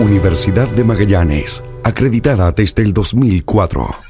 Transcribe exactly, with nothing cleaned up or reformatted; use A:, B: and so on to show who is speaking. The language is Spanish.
A: Universidad de Magallanes, acreditada desde el dos mil cuatro.